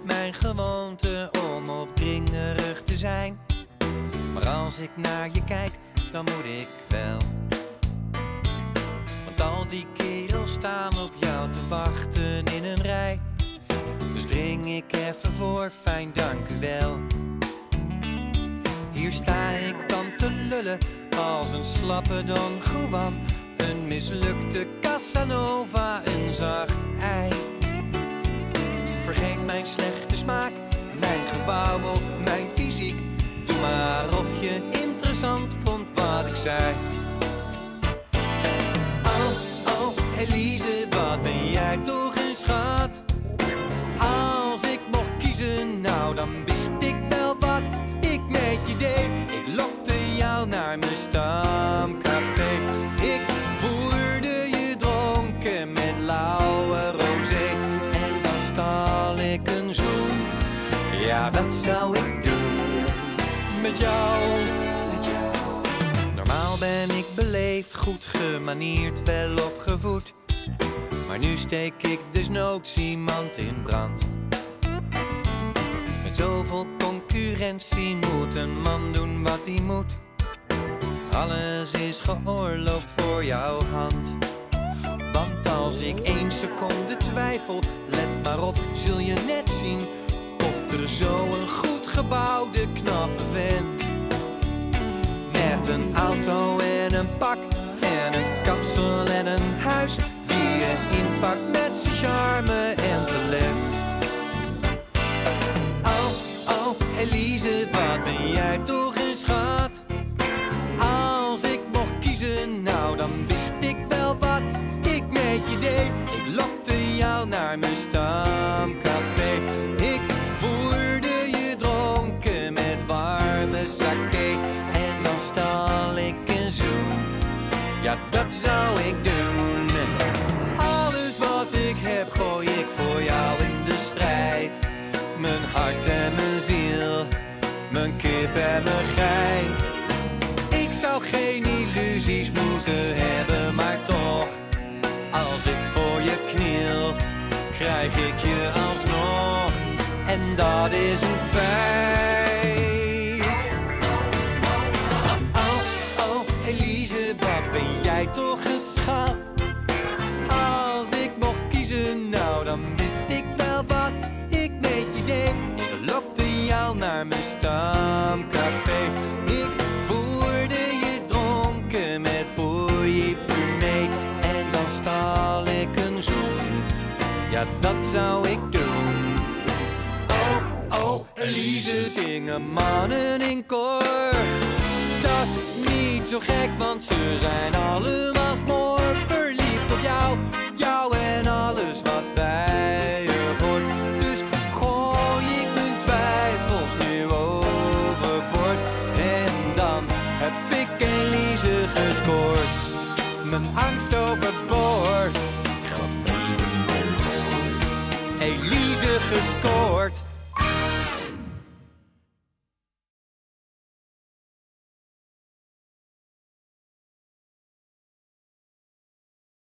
mijn gewoonte om opdringerig te zijn. Maar als ik naar je kijk, dan moet ik wel. Want al die kerels staan op jou te wachten in een rij. Dus dring ik even voor, fijn dank u wel. Hier sta ik dan te lullen als een slappe Don Juan, een mislukte Casanova, een zacht ei. Vergeef mijn slechte smaak, mijn gewauwel, mijn fysiek. Doe maar of je interessant vond wat ik zei. Oh, Elise, wat ben jij toch een schat. Als ik mocht kiezen, nou dan wist ik wel wat ik met je deed. Ik lokte jou naar mijn stamcafé. Ik voerde je dronken met lauwe rosé. En dan stal ik een zoen. Ja, wat zou ik doen met jou? Normaal ben ik beleefd, goed gemanierd, wel opgevoed. Maar nu steek ik desnoods iemand in brand. Met zoveel concurrentie moet een man doen wat hij moet. Alles is geoorloofd voor jouw hand. Want als ik 1 seconde twijfel, let maar op, zul je net zien. Komt er zo een goed gebouwde, knappe vent. Met een auto en een pak en een kapsel en een huis, die je inpakt met zijn charme en talent. Oh, Elise, wat ben jij toch een schat. Als ik mocht kiezen, nou dan wist ik wel wat ik met je deed. Ik lokte jou naar mijn stamcafé. Ik voerde je dronken met warme sake. En dan stal ik een zoen. Ja, dat zou ik doen. Alles wat ik heb gooi ik voor jou in de strijd. Mijn hart en mijn ziel, mijn kip en mijn geit. Ik zou geen illusies moeten hebben, maar toch, als ik voor je kniel, krijg ik je alsnog. En dat is een feit. Oh, Elise, wat ben jij toch een schat. Als ik mocht kiezen, nou dan wist ik wel wat ik met je deed. Ik lokte jou naar mijn stamcafé. Ik voerde je dronken met bouillie fumé. En dan stal ik een zoen. Ja, dat zou ik doen. Oh, Elise, zingen mannen in koor. Dat is niet zo gek, want ze zijn allemaal smoor. Verliefd op jou, jou en alles wat bij je hoort. Dus gooi ik mijn twijfels nu overboord. En dan heb ik Elise gescoord. Mijn angst overboord. Elise gescoord.